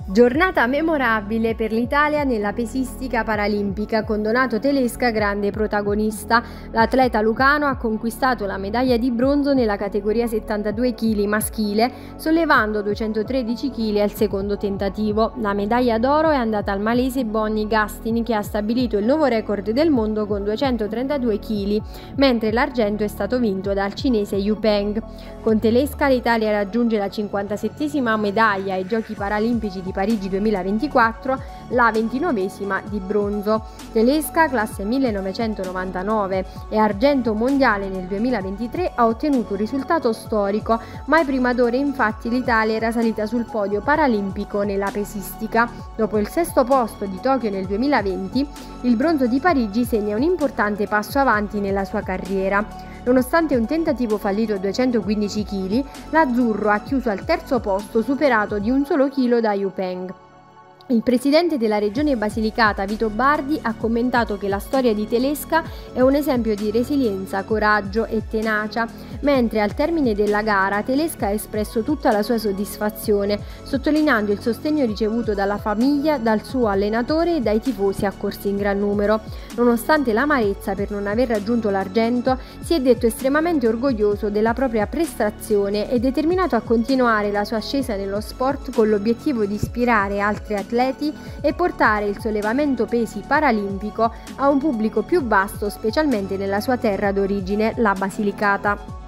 Giornata memorabile per l'Italia nella pesistica paralimpica con Donato Telesca grande protagonista. L'atleta lucano ha conquistato la medaglia di bronzo nella categoria 72 kg maschile, sollevando 213 kg al secondo tentativo. La medaglia d'oro è andata al malese Bonnie Gastin, che ha stabilito il nuovo record del mondo con 232 kg, mentre l'argento è stato vinto dal cinese Yu Peng. Con Telesca l'Italia raggiunge la 57esima medaglia ai Giochi Paralimpici di Parigi 2024, la 29esima di bronzo. Telesca, classe 1999 e argento mondiale nel 2023, ha ottenuto un risultato storico. Mai prima d'ora infatti l'Italia era salita sul podio paralimpico nella pesistica. Dopo il sesto posto di Tokyo nel 2020, il bronzo di Parigi segna un importante passo avanti nella sua carriera. Nonostante un tentativo fallito a 215 kg, l'azzurro ha chiuso al terzo posto, superato di un solo chilo da Yu Peng. Il presidente della regione Basilicata, Vito Bardi, ha commentato che la storia di Telesca è un esempio di resilienza, coraggio e tenacia, mentre al termine della gara Telesca ha espresso tutta la sua soddisfazione, sottolineando il sostegno ricevuto dalla famiglia, dal suo allenatore e dai tifosi accorsi in gran numero. Nonostante l'amarezza per non aver raggiunto l'argento, si è detto estremamente orgoglioso della propria prestazione e determinato a continuare la sua ascesa nello sport con l'obiettivo di ispirare altri atleti e portare il sollevamento pesi paralimpico a un pubblico più vasto, specialmente nella sua terra d'origine, la Basilicata.